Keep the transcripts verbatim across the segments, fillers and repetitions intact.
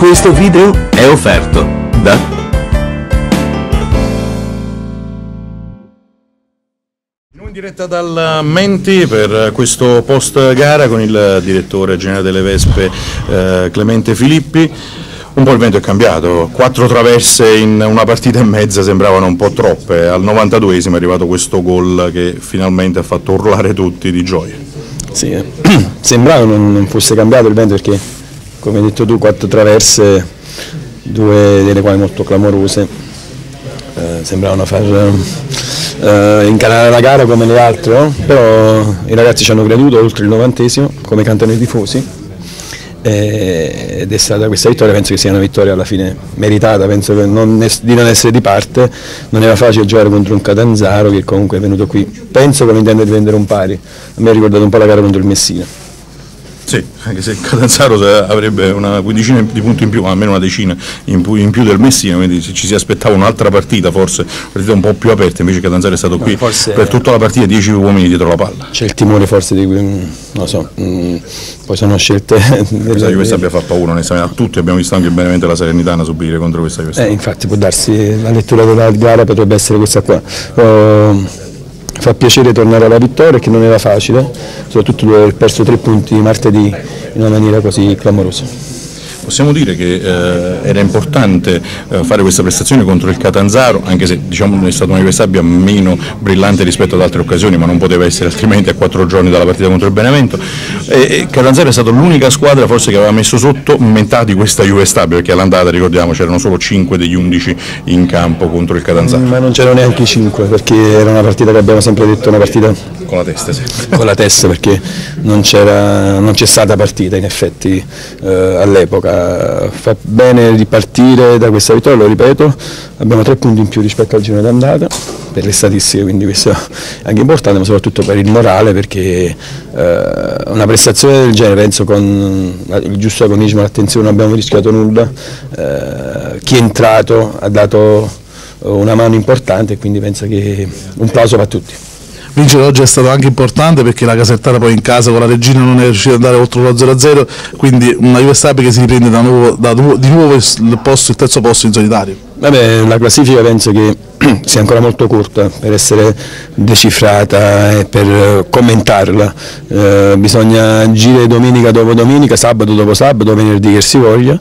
Questo video è offerto da in diretta dal Menti per questo post gara con il direttore generale delle Vespe eh, Clemente Filippi. Un po' il vento è cambiato, quattro traverse in una partita e mezza sembravano un po' troppe, al novantaduesimo è arrivato questo gol che finalmente ha fatto urlare tutti di gioia. Sì, eh. sembrava non, non fosse cambiato il vento perché, come hai detto tu, quattro traverse, due delle quali molto clamorose, eh, sembravano far eh, incanalare la gara come le altre, no? Però i ragazzi ci hanno creduto oltre il novantesimo, come cantano i tifosi. Ed è stata questa vittoria, penso che sia una vittoria alla fine meritata, penso che non di non essere di parte. Non era facile giocare contro un Catanzaro che comunque è venuto qui, penso con l'intento di vendere un pari. A me ha ricordato un po' la gara contro il Messina. Sì, anche se il Catanzaro avrebbe una quindicina di punti in più, almeno una decina in più, in più del Messina, quindi ci si aspettava un'altra partita, forse una partita un po' più aperta, invece il Catanzaro è stato qui no, per tutta la partita, dieci uomini dietro la palla. C'è il timore forse di cui, non lo so, mh, poi sono scelte... Questa Juve abbia fatto paura, onestamente, a tutti abbiamo visto anche benevento la Salernitana subire contro questa Juve. Eh, infatti può darsi, la lettura della gara potrebbe essere questa qua. Uh, Fa piacere tornare alla vittoria, che non era facile, soprattutto dopo aver perso tre punti martedì in una maniera così clamorosa. Possiamo dire che eh, era importante eh, fare questa prestazione contro il Catanzaro, anche se diciamo, è stata una Juve Stabia meno brillante rispetto ad altre occasioni, ma non poteva essere altrimenti a quattro giorni dalla partita contro il Benevento. E, e Catanzaro è stata l'unica squadra forse che aveva messo sotto metà di questa Juve Stabia, perché all'andata, ricordiamo, c'erano solo cinque degli undici in campo contro il Catanzaro. Ma non c'erano neanche i cinque, perché era una partita che abbiamo sempre detto, una partita con la testa, sì. Con la testa, perché non c'era, non c'è stata partita in effetti eh, all'epoca. Fa bene ripartire da questa vittoria, lo ripeto, abbiamo tre punti in più rispetto al girone d'andata per le statistiche, quindi questo è anche importante, ma soprattutto per il morale, perché eh, una prestazione del genere, penso con il giusto agonismo, l'attenzione, non abbiamo rischiato nulla, eh, chi è entrato ha dato una mano importante, quindi penso che un plauso va a tutti. Vincere oggi è stato anche importante perché la Casertana poi in casa con la Regina non è riuscita ad andare oltre lo zero a zero, quindi una Juve Stabia che si riprende da nuovo, da nuovo, di nuovo il, posto, il terzo posto in solitario. Vabbè, la classifica penso che sia ancora molto corta per essere decifrata e per commentarla, eh, bisogna agire domenica dopo domenica, sabato dopo sabato, venerdì che si voglia,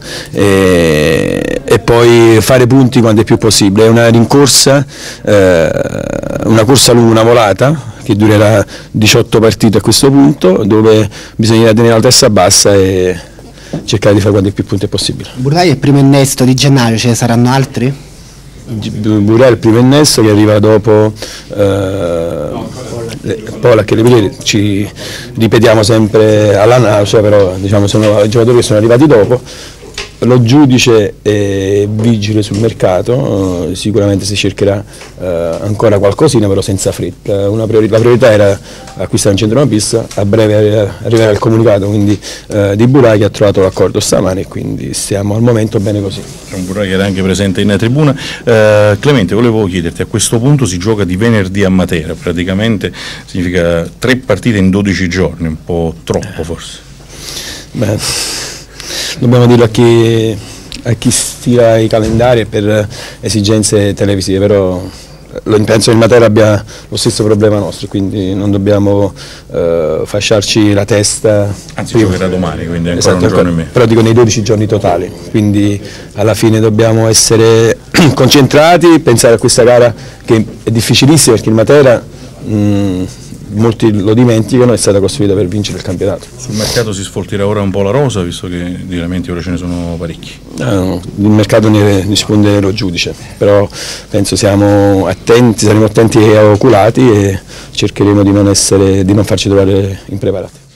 e, e poi fare punti quando è più possibile. È una rincorsa, eh, una corsa lunga, una volata che durerà diciotto partite a questo punto, dove bisognerà tenere la testa bassa e cercare di fare quanti più punti è possibile. Burrai è il primo innesto di gennaio, ce ne saranno altri? Burrai è il primo innesto che arriva dopo eh, Pola, che ripetere, ci ripetiamo sempre alla nausea, però diciamo sono i giocatori che sono arrivati dopo. Lo giudice è vigile sul mercato, eh, sicuramente si cercherà eh, ancora qualcosina, però senza fretta. Una priori la priorità era acquistare un centrocampista, a breve arriverà il comunicato quindi, eh, di Burrai, che ha trovato l'accordo stamane, e quindi stiamo al momento bene così. C'è un Burrai che era anche presente in tribuna. Eh, Clemente, volevo chiederti, a questo punto si gioca di venerdì a Matera, praticamente significa tre partite in dodici giorni, un po' troppo forse? Beh, dobbiamo dirlo a chi, a chi stila i calendari per esigenze televisive, però penso che il Matera abbia lo stesso problema nostro, quindi non dobbiamo eh, fasciarci la testa. Anzi, giocherà domani, quindi ancora esatto, un giorno in meno. Però dico nei dodici giorni totali, quindi alla fine dobbiamo essere concentrati, pensare a questa gara che è difficilissima, perché il Matera, mh, molti lo dimenticano, è stata costruita per vincere il campionato. Sul mercato si sfoltirà ora un po' la rosa, visto che di elementi ora ce ne sono parecchi. No, il mercato ne risponde lo giudice, però penso siamo attenti, saremo attenti e oculati, e cercheremo di non, essere, di non farci trovare impreparati.